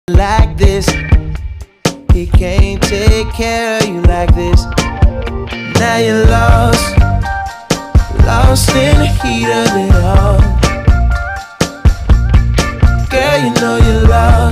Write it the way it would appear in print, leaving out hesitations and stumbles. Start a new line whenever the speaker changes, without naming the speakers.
like this. He can't take care of you like this. Now you're lost, lost in the heat of it all. Girl, you know you're lost.